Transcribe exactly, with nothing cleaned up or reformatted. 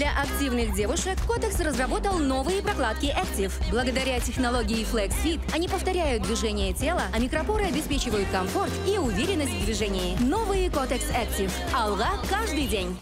Для активных девушек Kotex разработал новые прокладки Active. Благодаря технологии Flex Fit они повторяют движение тела, а микропоры обеспечивают комфорт и уверенность в движении. Новые Kotex Active. Алга каждый день.